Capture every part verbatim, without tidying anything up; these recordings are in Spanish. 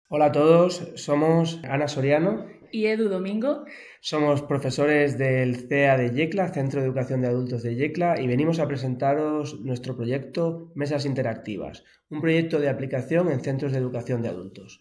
Hola a todos, somos Ana Soriano, Y Edu Domingo. somos profesores del C E A de Yecla, Centro de Educación de Adultos de Yecla, y venimos a presentaros nuestro proyecto Mesas Interactivas, un proyecto de aplicación en centros de educación de adultos.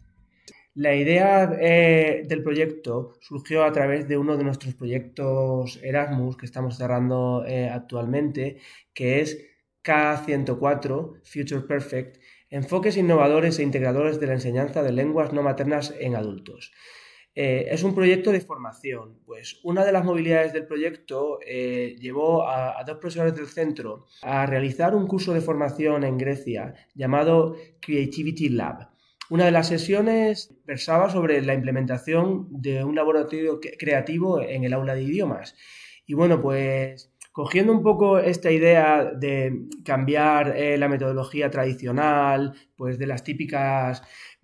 La idea eh, del proyecto surgió a través de uno de nuestros proyectos Erasmus que estamos cerrando eh, actualmente, que es K ciento cuatro, Future Perfect, enfoques innovadores e integradores de la enseñanza de lenguas no maternas en adultos. Eh, es un proyecto de formación, pues una de las movilidades del proyecto eh, llevó a, a dos profesores del centro a realizar un curso de formación en Grecia llamado Creativity Lab. Una de las sesiones versaba sobre la implementación de un laboratorio creativo en el aula de idiomas. Y bueno, pues cogiendo un poco esta idea de cambiar eh, la metodología tradicional, pues de las típicas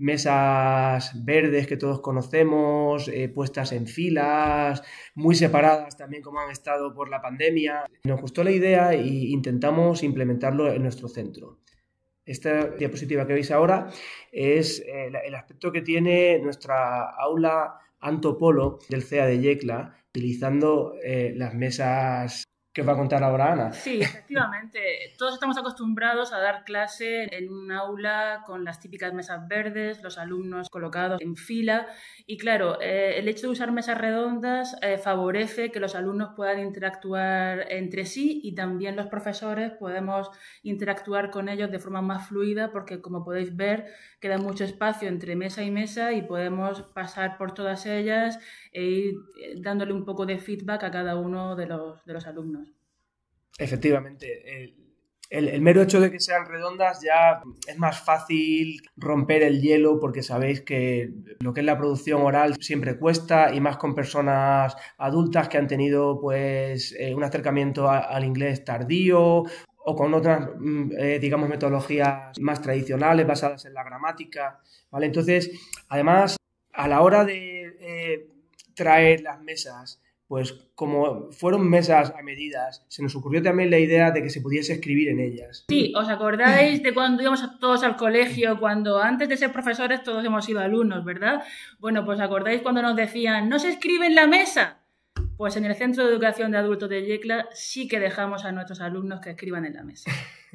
mesas verdes que todos conocemos, eh, puestas en filas, muy separadas también como han estado por la pandemia, nos gustó la idea e intentamos implementarlo en nuestro centro. Esta diapositiva que veis ahora es eh, el aspecto que tiene nuestra aula Antopolo del C E A de Yecla, utilizando eh, las mesas que os va a contar ahora Ana. Sí, efectivamente. Todos estamos acostumbrados a dar clase en un aula con las típicas mesas verdes, los alumnos colocados en fila. Y claro, eh, el hecho de usar mesas redondas eh, favorece que los alumnos puedan interactuar entre sí y también los profesores podemos interactuar con ellos de forma más fluida porque, como podéis ver, queda mucho espacio entre mesa y mesa y podemos pasar por todas ellas e ir dándole un poco de feedback a cada uno de los, de los alumnos. Efectivamente, el, el, el mero hecho de que sean redondas ya es más fácil romper el hielo porque sabéis que lo que es la producción oral siempre cuesta y más con personas adultas que han tenido pues eh, un acercamiento a, al inglés tardío o con otras, eh, digamos, metodologías más tradicionales basadas en la gramática, ¿vale? Entonces, además, a la hora de eh, traer las mesas, pues como fueron mesas a medidas, se nos ocurrió también la idea de que se pudiese escribir en ellas. Sí, ¿os acordáis de cuando íbamos todos al colegio, cuando antes de ser profesores todos hemos sido alumnos, ¿verdad? Bueno, pues ¿acordáis cuando nos decían, no se escribe en la mesa? Pues en el Centro de Educación de Adultos de Yecla sí que dejamos a nuestros alumnos que escriban en la mesa.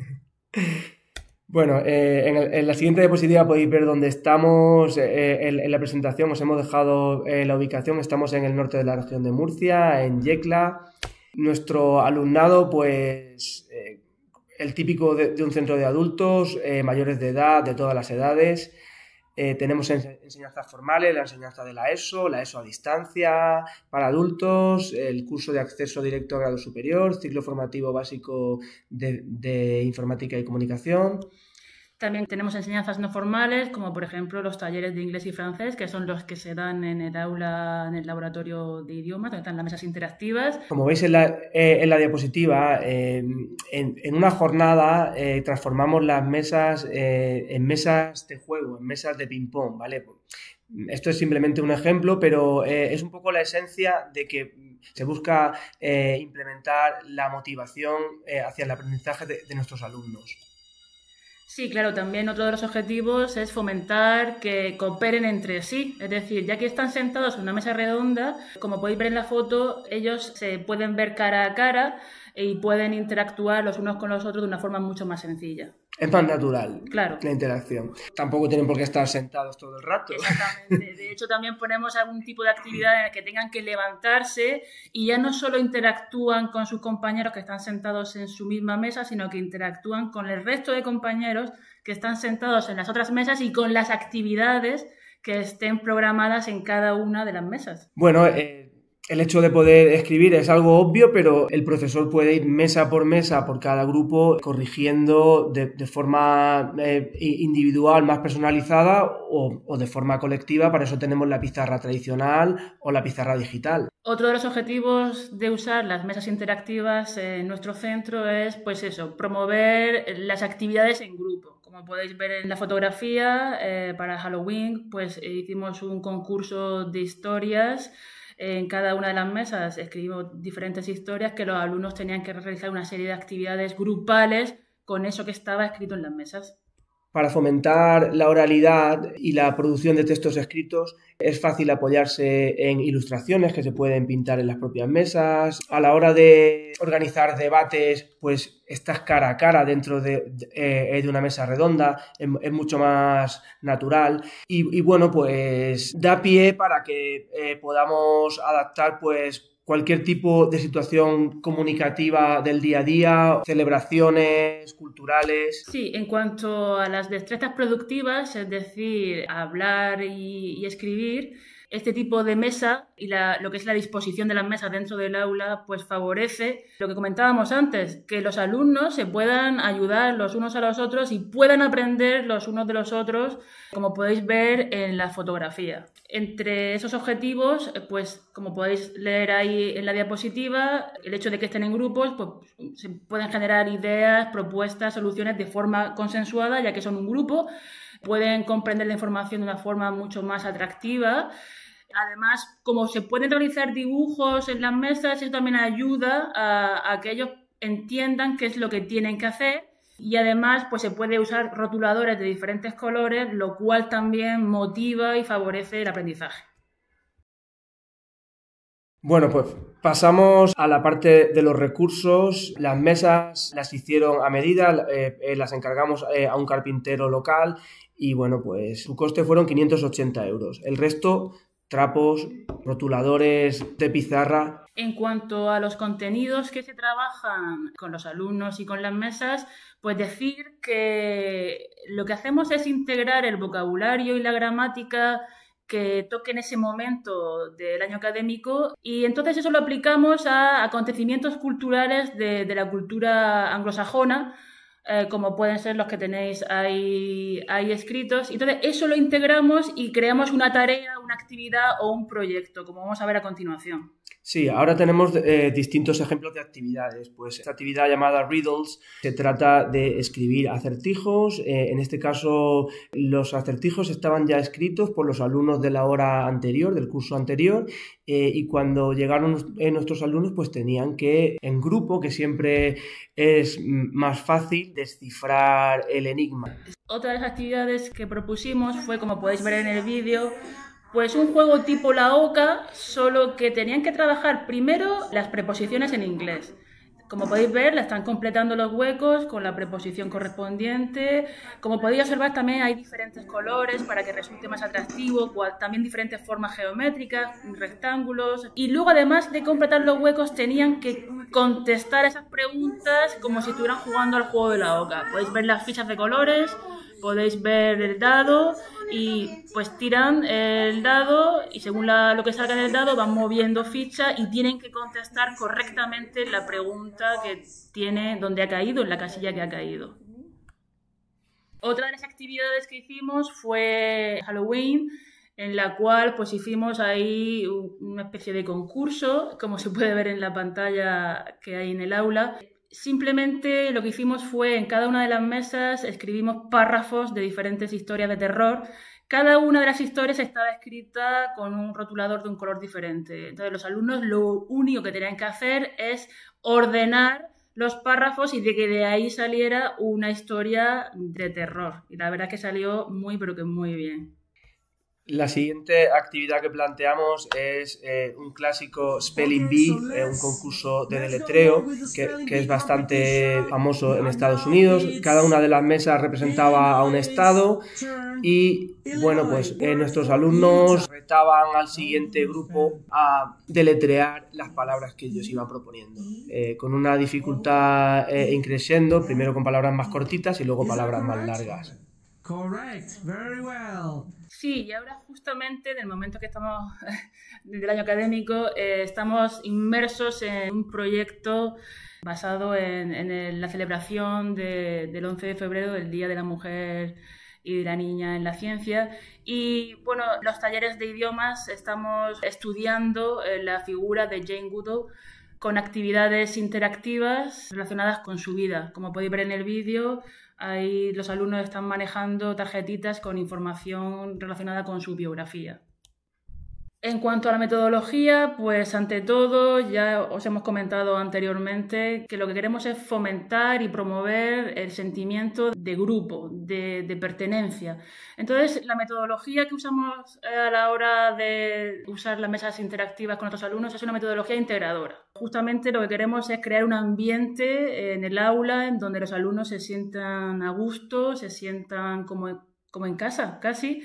Bueno, eh, en, el, en la siguiente diapositiva podéis ver dónde estamos. Eh, en, en la presentación os hemos dejado eh, la ubicación. Estamos en el norte de la región de Murcia, en Yecla. Nuestro alumnado, pues, eh, el típico de, de un centro de adultos, eh, mayores de edad, de todas las edades. Eh, tenemos enseñanzas formales, la enseñanza de la ESO, la ESO a distancia para adultos, el curso de acceso directo a grado superior, ciclo formativo básico de, de informática y comunicación. También tenemos enseñanzas no formales, como por ejemplo los talleres de inglés y francés, que son los que se dan en el aula, en el laboratorio de idiomas, donde están las mesas interactivas. Como veis en la, eh, en la diapositiva, eh, en, en, una jornada eh, transformamos las mesas eh, en mesas de juego, en mesas de ping-pong, ¿vale? Esto es simplemente un ejemplo, pero eh, es un poco la esencia de que se busca eh, implementar la motivación eh, hacia el aprendizaje de, de nuestros alumnos. Sí, claro, también otro de los objetivos es fomentar que cooperen entre sí. Es decir, ya que están sentados en una mesa redonda, como podéis ver en la foto, ellos se pueden ver cara a cara y pueden interactuar los unos con los otros de una forma mucho más sencilla. Es más natural, claro, la interacción. Tampoco tienen por qué estar sentados todo el rato. Exactamente. De hecho, también ponemos algún tipo de actividad en la que tengan que levantarse y ya no solo interactúan con sus compañeros que están sentados en su misma mesa, sino que interactúan con el resto de compañeros que están sentados en las otras mesas y con las actividades que estén programadas en cada una de las mesas. Bueno, eh... el hecho de poder escribir es algo obvio, pero el profesor puede ir mesa por mesa por cada grupo corrigiendo de, de forma eh, individual, más personalizada o, o de forma colectiva. Para eso tenemos la pizarra tradicional o la pizarra digital. Otro de los objetivos de usar las mesas interactivas en nuestro centro es, pues eso, promover las actividades en grupo. Como podéis ver en la fotografía, eh, para Halloween, pues eh, hicimos un concurso de historias. En cada una de las mesas escribimos diferentes historias que los alumnos tenían que realizar una serie de actividades grupales con eso que estaba escrito en las mesas. Para fomentar la oralidad y la producción de textos escritos es fácil apoyarse en ilustraciones que se pueden pintar en las propias mesas. A la hora de organizar debates, pues estás cara a cara dentro de, de, de una mesa redonda, es, es mucho más natural y, y bueno, pues da pie para que eh, podamos adaptar pues cualquier tipo de situación comunicativa del día a día, celebraciones culturales. Sí, en cuanto a las destrezas productivas, es decir, hablar y, y escribir, este tipo de mesa y la, lo que es la disposición de las mesas dentro del aula, pues favorece lo que comentábamos antes, que los alumnos se puedan ayudar los unos a los otros y puedan aprender los unos de los otros, como podéis ver en la fotografía. Entre esos objetivos, pues como podéis leer ahí en la diapositiva, el hecho de que estén en grupos, pues se pueden generar ideas, propuestas, soluciones de forma consensuada, ya que son un grupo, pueden comprender la información de una forma mucho más atractiva. Además, como se pueden realizar dibujos en las mesas, eso también ayuda a, a que ellos entiendan qué es lo que tienen que hacer. Y además, pues se puede usar rotuladores de diferentes colores, lo cual también motiva y favorece el aprendizaje. Bueno, pues pasamos a la parte de los recursos. Las mesas las hicieron a medida, eh, eh, las encargamos eh, a un carpintero local y bueno, pues su coste fueron quinientos ochenta euros. El resto, trapos, rotuladores de pizarra. En cuanto a los contenidos que se trabajan con los alumnos y con las mesas, pues decir que lo que hacemos es integrar el vocabulario y la gramática que toque en ese momento del año académico y entonces eso lo aplicamos a acontecimientos culturales de, de la cultura anglosajona, eh, como pueden ser los que tenéis ahí, ahí escritos. Entonces eso lo integramos y creamos una tarea, una actividad o un proyecto, como vamos a ver a continuación. Sí, ahora tenemos eh, distintos ejemplos de actividades. Pues esta actividad llamada Riddles se trata de escribir acertijos. Eh, en este caso, los acertijos estaban ya escritos por los alumnos de la hora anterior, del curso anterior, eh, y cuando llegaron eh, nuestros alumnos, pues tenían que, en grupo, que siempre es más fácil descifrar el enigma. Otra de las actividades que propusimos fue, como podéis ver en el vídeo, pues un juego tipo la oca, solo que tenían que trabajar primero las preposiciones en inglés. Como podéis ver, la están completando los huecos con la preposición correspondiente. Como podéis observar, también hay diferentes colores para que resulte más atractivo, también diferentes formas geométricas, rectángulos. Y luego, además de completar los huecos, tenían que contestar esas preguntas como si estuvieran jugando al juego de la oca. Podéis ver las fichas de colores, podéis ver el dado y pues tiran el dado y según la, lo que salga en el dado van moviendo fichas y tienen que contestar correctamente la pregunta que tiene donde ha caído, en la casilla que ha caído. Otra de las actividades que hicimos fue Halloween, en la cual pues hicimos ahí una especie de concurso, como se puede ver en la pantalla que hay en el aula. Simplemente lo que hicimos fue, en cada una de las mesas escribimos párrafos de diferentes historias de terror. Cada una de las historias estaba escrita con un rotulador de un color diferente. Entonces los alumnos lo único que tenían que hacer es ordenar los párrafos y de que de ahí saliera una historia de terror. Y la verdad es que salió muy, pero que muy bien. La siguiente actividad que planteamos es eh, un clásico Spelling Bee, eh, un concurso de deletreo que, que es bastante famoso en Estados Unidos. Cada una de las mesas representaba a un estado y, bueno, pues eh, nuestros alumnos retaban al siguiente grupo a deletrear las palabras que ellos iban proponiendo, eh, con una dificultad eh, increciendo, primero con palabras más cortitas y luego palabras más largas. Correct, very well. Sí, y ahora justamente en el momento que estamos del año académico eh, estamos inmersos en un proyecto basado en, en el, la celebración de, del once de febrero, del Día de la Mujer y de la Niña en la Ciencia. Y bueno, los talleres de idiomas estamos estudiando eh, la figura de Jane Goodall con actividades interactivas relacionadas con su vida. Como podéis ver en el vídeo, ahí los alumnos están manejando tarjetitas con información relacionada con su biografía. En cuanto a la metodología, pues ante todo, ya os hemos comentado anteriormente que lo que queremos es fomentar y promover el sentimiento de grupo, de, de pertenencia. Entonces, la metodología que usamos a la hora de usar las mesas interactivas con nuestros alumnos es una metodología integradora. Justamente lo que queremos es crear un ambiente en el aula en donde los alumnos se sientan a gusto, se sientan como, como en casa, casi.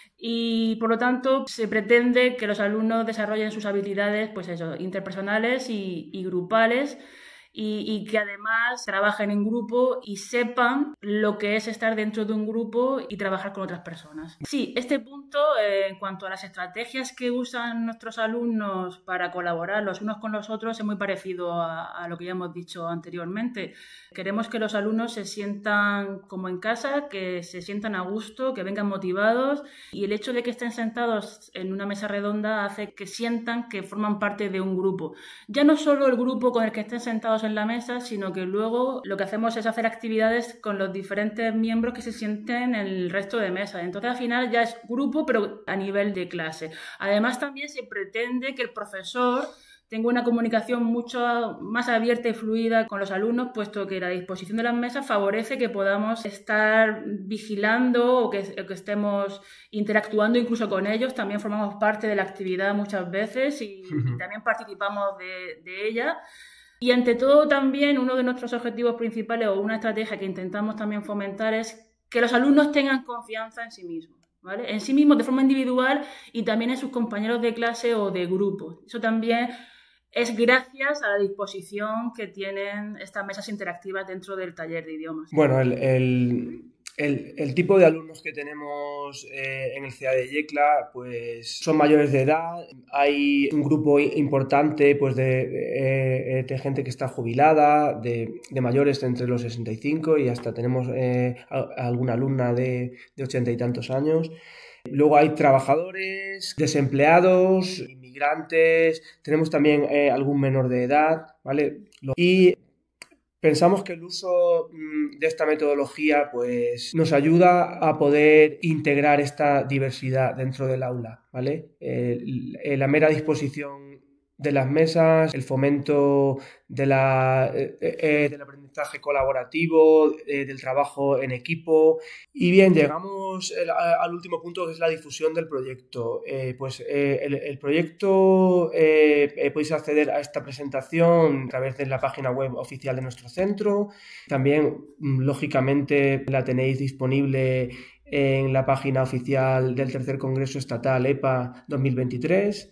Y por lo tanto se pretende que los alumnos desarrollen sus habilidades, pues eso, interpersonales y, y grupales, y, y que además trabajen en grupo y sepan lo que es estar dentro de un grupo y trabajar con otras personas. Sí, este punto, eh, en cuanto a las estrategias que usan nuestros alumnos para colaborar los unos con los otros, es muy parecido a, a lo que ya hemos dicho anteriormente. Queremos que los alumnos se sientan como en casa, que se sientan a gusto, que vengan motivados, y el hecho de que estén sentados en una mesa redonda hace que sientan que forman parte de un grupo. Ya no solo el grupo con el que estén sentados en la mesa, sino que luego lo que hacemos es hacer actividades con los diferentes miembros que se sienten en el resto de mesas. Entonces, al final ya es grupo, pero a nivel de clase. Además, también se pretende que el profesor tengo una comunicación mucho más abierta y fluida con los alumnos, puesto que la disposición de las mesas favorece que podamos estar vigilando o que, o que estemos interactuando incluso con ellos. También formamos parte de la actividad muchas veces y, y también participamos de, de ella. Y ante todo también uno de nuestros objetivos principales o una estrategia que intentamos también fomentar es que los alumnos tengan confianza en sí mismos. ¿Vale? En sí mismos de forma individual y también en sus compañeros de clase o de grupo. Eso también es gracias a la disposición que tienen estas mesas interactivas dentro del taller de idiomas. Bueno, el, el, el, el tipo de alumnos que tenemos eh, en el C E A de Yecla pues son mayores de edad. Hay un grupo importante pues de, de, de gente que está jubilada, de, de mayores entre los sesenta y cinco y hasta tenemos eh, alguna alumna de, de ochenta y tantos años. Luego hay trabajadores, desempleados, inmigrantes, tenemos también eh, algún menor de edad, ¿vale? Y pensamos que el uso de esta metodología pues, nos ayuda a poder integrar esta diversidad dentro del aula, ¿vale? Eh, la mera disposición de las mesas, el fomento de la, eh, eh, del aprendizaje colaborativo, eh, del trabajo en equipo. Y bien, llegamos el, al último punto, que es la difusión del proyecto. Eh, pues eh, el, el proyecto eh, eh, podéis acceder a esta presentación a través de la página web oficial de nuestro centro. También, lógicamente, la tenéis disponible en la página oficial del Tercer Congreso Estatal E P A dos mil veintitrés.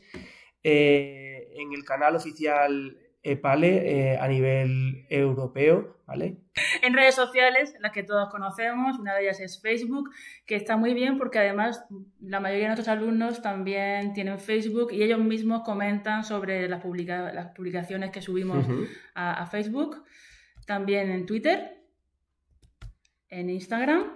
Eh, en el canal oficial EPALE eh, a nivel europeo, ¿vale? En redes sociales, las que todos conocemos, una de ellas es Facebook, que está muy bien porque además la mayoría de nuestros alumnos también tienen Facebook y ellos mismos comentan sobre las, publica- las publicaciones que subimos uh-huh. a, a Facebook. También en Twitter, en Instagram.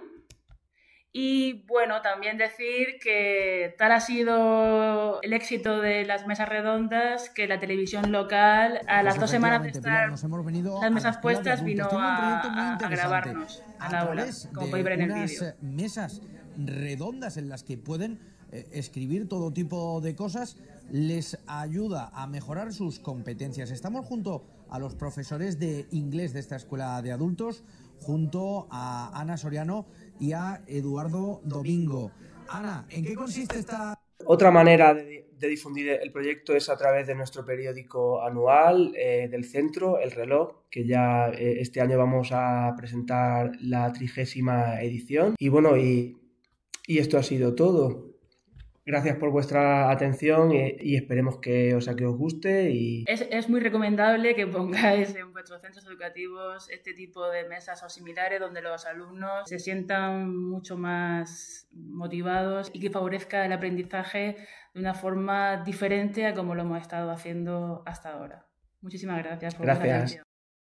Y bueno, también decir que tal ha sido el éxito de las mesas redondas que la televisión local, a las pues dos semanas de estar las mesas puestas, vino a, a grabarnos al aula, como podéis ver en el vídeo. Mesas redondas en las que pueden eh, escribir todo tipo de cosas, les ayuda a mejorar sus competencias. Estamos junto a los profesores de inglés de esta escuela de adultos, junto a Ana Soriano y a Eduardo Domingo. Ana, ¿en qué consiste esta...? Otra manera de, de difundir el proyecto es a través de nuestro periódico anual eh, del centro, El Reloj, que ya eh, este año vamos a presentar la trigésima edición. Y bueno, y, y esto ha sido todo. Gracias por vuestra atención y, y esperemos que, o sea, que os guste. Y... Es, es muy recomendable que pongáis en vuestros centros educativos este tipo de mesas o similares donde los alumnos se sientan mucho más motivados y que favorezca el aprendizaje de una forma diferente a como lo hemos estado haciendo hasta ahora. Muchísimas gracias por vuestra atención.